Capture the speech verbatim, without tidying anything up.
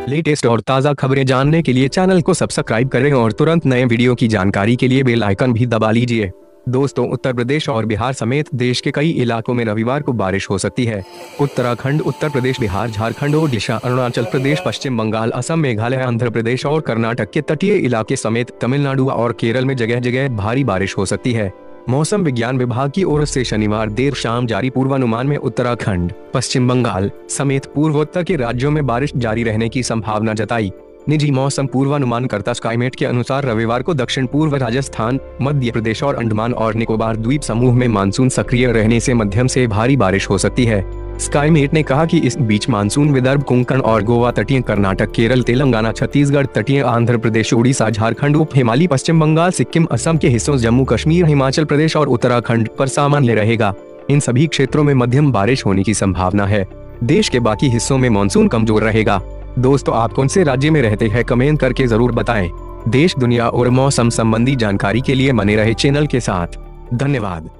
Latest और ताज़ा खबरें जानने के लिए चैनल को सब्सक्राइब करें और तुरंत नए वीडियो की जानकारी के लिए बेल आइकन भी दबा लीजिए। दोस्तों, उत्तर प्रदेश और बिहार समेत देश के कई इलाकों में रविवार को बारिश हो सकती है। उत्तराखंड, उत्तर प्रदेश, बिहार, झारखंड, ओडिशा, अरुणाचल प्रदेश, पश्चिम बंगाल, असम, मेघालय, आंध्र प्रदेश और कर्नाटक के तटीय इलाके समेत तमिलनाडु और केरल में जगह जगह भारी बारिश हो सकती है। मौसम विज्ञान विभाग की ओर से शनिवार देर शाम जारी पूर्वानुमान में उत्तराखंड, पश्चिम बंगाल समेत पूर्वोत्तर के राज्यों में बारिश जारी रहने की संभावना जताई। निजी मौसम पूर्वानुमानकर्ता स्काईमेट के अनुसार रविवार को दक्षिण पूर्व राजस्थान, मध्य प्रदेश और अंडमान और निकोबार द्वीप समूह में मानसून सक्रिय रहने से मध्यम से भारी बारिश हो सकती है। स्काईमेट ने कहा कि इस बीच मानसून विदर्भ, कोंकण और गोवा तटीय कर्नाटक, केरल, तेलंगाना, छत्तीसगढ़ तटीय आंध्र प्रदेश, उड़ीसा, झारखंड, उप हिमालयी पश्चिम बंगाल, सिक्किम, असम के हिस्सों, जम्मू कश्मीर, हिमाचल प्रदेश और उत्तराखंड पर सामान्य रहेगा। इन सभी क्षेत्रों में मध्यम बारिश होने की संभावना है। देश के बाकी हिस्सों में मानसून कमजोर रहेगा। दोस्तों, आप कौन से राज्य में रहते हैं कमेंट करके जरूर बताएं। देश, दुनिया और मौसम संबंधी जानकारी के लिए बने रहे चैनल के साथ। धन्यवाद।